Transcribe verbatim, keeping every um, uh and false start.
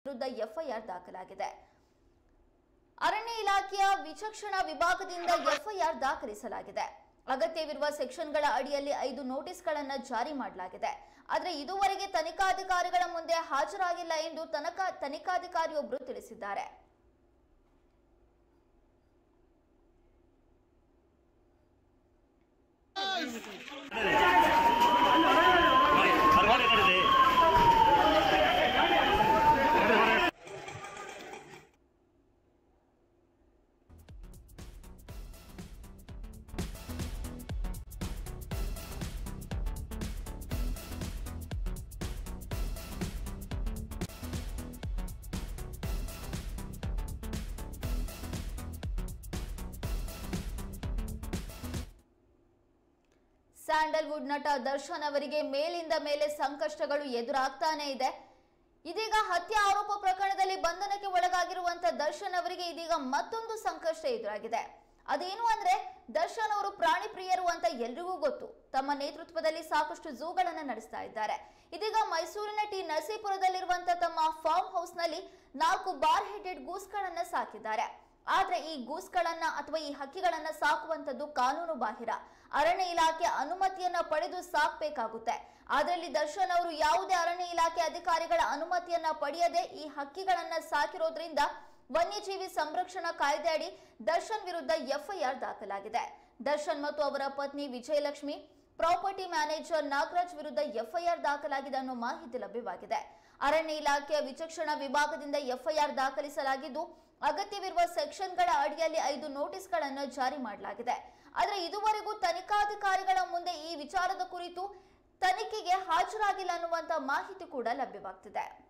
ವಿರುದ್ಧ ಎಫ್ಐಆರ್ ದಾಖಲಾಗಿದೆ. ಅರಣ್ಯ ಇಲಾಖೆಯ ವಿಚಕ್ಷಣಾ ವಿಭಾಗದಿಂದ ಎಫ್ಐಆರ್ ದಾಖಲಿಸಲಾಗಿದೆ. ಅಗತ್ಯವಿರುವ ಸೆಕ್ಷನ್ಗಳ ಅಡಿಯಲ್ಲಿ ಐದು ನೋಟಿಸ್ಗಳನ್ನು ಜಾರಿ ಮಾಡಲಾಗಿದೆ. ಆದರೆ ಇದುವರೆಗೆ ತನಿಖಾಧಿಕಾರಿಗಳ ಮುಂದೆ ಹಾಜರಾಗಿಲ್ಲ ಎಂದು ತನಿಖಾ ತನಿಖಾಧಿಕಾರಿಯೊಬ್ಬರು ತಿಳಿಸಿದ್ದಾರೆ. ಸ್ಯಾಂಡಲ್ವುಡ್ ನಟ ದರ್ಶನ್ ಅವರಿಗೆ ಮೇಲಿಂದ ಮೇಲೆ ಸಂಕಷ್ಟಗಳು ಎದುರಾಗ್ತಾನೆ ಇದೆ. ಇದೀಗ ಹತ್ಯೆ ಆರೋಪ ಪ್ರಕರಣದಲ್ಲಿ ಬಂಧನಕ್ಕೆ ಒಳಗಾಗಿರುವಂತಹ ದರ್ಶನ್ ಅವರಿಗೆ ಇದೀಗ ಮತ್ತೊಂದು ಸಂಕಷ್ಟ ಎದುರಾಗಿದೆ. ಅದೇನು ಅಂದ್ರೆ ದರ್ಶನ್ ಅವರು ಪ್ರಾಣಿ ಪ್ರಿಯರು ಅಂತ ಎಲ್ರಿಗೂ ಗೊತ್ತು. ತಮ್ಮ ನೇತೃತ್ವದಲ್ಲಿ ಸಾಕಷ್ಟು ಝೂಗಳನ್ನ ನಡೆಸ್ತಾ ಇದ್ದಾರೆ. ಇದೀಗ ಮೈಸೂರಿನ ಟಿ ನರಸೀಪುರದಲ್ಲಿರುವಂತಹ ತಮ್ಮ ಫಾರ್ಮ್ ಹೌಸ್ ನಲ್ಲಿ ನಾಲ್ಕು ಬಾರ್ ಹೆಡೆಡ್ ಗೂಸ್ಗಳನ್ನ ಸಾಕಿದ್ದಾರೆ. ಆದ್ರೆ ಈ ಗೂಸ್ಗಳನ್ನ ಅಥವಾ ಈ ಹಕ್ಕಿಗಳನ್ನ ಸಾಕುವಂತದ್ದು ಕಾನೂನು ಬಾಹಿರ. ಅರಣ್ಯ ಇಲಾಖೆ ಅನುಮತಿಯನ್ನ ಪಡೆದು ಸಾಕಬೇಕಾಗುತ್ತೆ. ಅದರಲ್ಲಿ ದರ್ಶನ್ ಅವರು ಯಾವುದೇ ಅರಣ್ಯ ಇಲಾಖೆ ಅಧಿಕಾರಿಗಳ ಅನುಮತಿಯನ್ನ ಪಡೆಯದೆ ಈ ಹಕ್ಕಿಗಳನ್ನ ಸಾಕಿರೋದ್ರಿಂದ ವನ್ಯಜೀವಿ ಸಂರಕ್ಷಣಾ ಕಾಯ್ದೆ ಅಡಿ ದರ್ಶನ್ ವಿರುದ್ಧ ಎಫ್ಐಆರ್ ದಾಖಲಾಗಿದೆ. ದರ್ಶನ್ ಮತ್ತು ಅವರ ಪತ್ನಿ ವಿಜಯಲಕ್ಷ್ಮಿ, ಪ್ರಾಪರ್ಟಿ ಮ್ಯಾನೇಜರ್ ನಾಗರಾಜ್ ವಿರುದ್ಧ ಎಫ್ಐಆರ್ ದಾಖಲಾಗಿದೆ ಅನ್ನೋ ಮಾಹಿತಿ ಲಭ್ಯವಾಗಿದೆ. ಅರಣ್ಯ ಇಲಾಖೆಯ ವಿಚಕ್ಷಣಾ ವಿಭಾಗದಿಂದ ಎಫ್ಐಆರ್ ದಾಖಲಿಸಲಾಗಿದ್ದು ಅಗತ್ಯವಿರುವ ಸೆಕ್ಷನ್ಗಳ ಅಡಿಯಲ್ಲಿ ಐದು ನೋಟಿಸ್ಗಳನ್ನು ಜಾರಿ ಮಾಡಲಾಗಿದೆ. ಆದರೆ ಇದುವರೆಗೂ ತನಿಖಾಧಿಕಾರಿಗಳ ಮುಂದೆ ಈ ವಿಚಾರದ ಕುರಿತು ತನಿಖೆಗೆ ಹಾಜರಾಗಿಲ್ಲ ಅನ್ನುವಂತ ಮಾಹಿತಿ ಕೂಡ ಲಭ್ಯವಾಗ್ತಿದೆ.